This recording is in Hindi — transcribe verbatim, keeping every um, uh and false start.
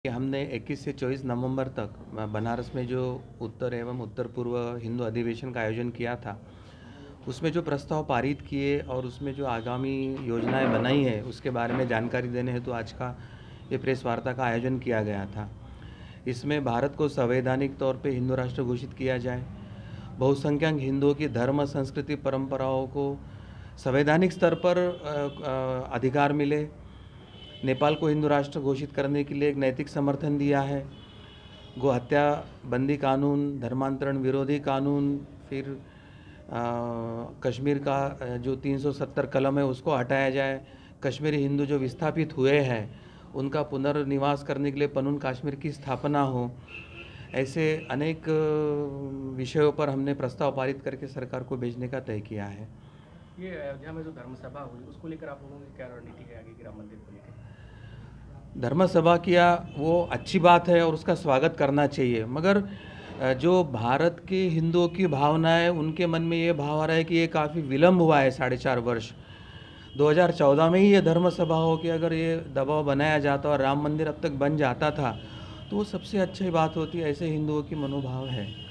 कि हमने इक्कीस से चौबीस नवंबर तक बनारस में जो उत्तर एवं उत्तर पूर्व हिंदू अधिवेशन का आयोजन किया था, उसमें जो प्रस्ताव पारित किए और उसमें जो आगामी योजनाएं बनाई है उसके बारे में जानकारी देने हेतु तो आज का ये प्रेस वार्ता का आयोजन किया गया था। इसमें भारत को संवैधानिक तौर पे हिंदू राष्ट्र घोषित किया जाए, बहुसंख्यक हिंदुओं की धर्म संस्कृति परंपराओं को संवैधानिक स्तर पर अधिकार मिले, नेपाल को हिंदू राष्ट्र घोषित करने के लिए एक नैतिक समर्थन दिया है, गो हत्या बंदी कानून, धर्मांतरण विरोधी कानून, फिर आ, कश्मीर का जो तीन सौ सत्तर कलम है उसको हटाया जाए, कश्मीरी हिंदू जो विस्थापित हुए हैं उनका पुनर्निवास करने के लिए पनून कश्मीर की स्थापना हो। ऐसे अनेक विषयों पर हमने प्रस्ताव पारित करके सरकार को भेजने का तय किया है। ये अयोध्या में जो धर्म सभा हुई उसको लेकर आप लोगों की क्या रणनीति है आगे की राम मंदिर को लेकर? धर्म सभा किया वो अच्छी बात है और उसका स्वागत करना चाहिए, मगर जो भारत के हिंदुओं की भावनाएं, उनके मन में ये भाव आ रहा है कि ये काफ़ी विलम्ब हुआ है, साढ़े चार वर्ष दो हज़ार चौदह में ही ये धर्म सभा हो कि अगर ये दबाव बनाया जाता और राम मंदिर अब तक बन जाता था तो वो सबसे अच्छी बात होती है। ऐसे हिंदुओं की मनोभाव है।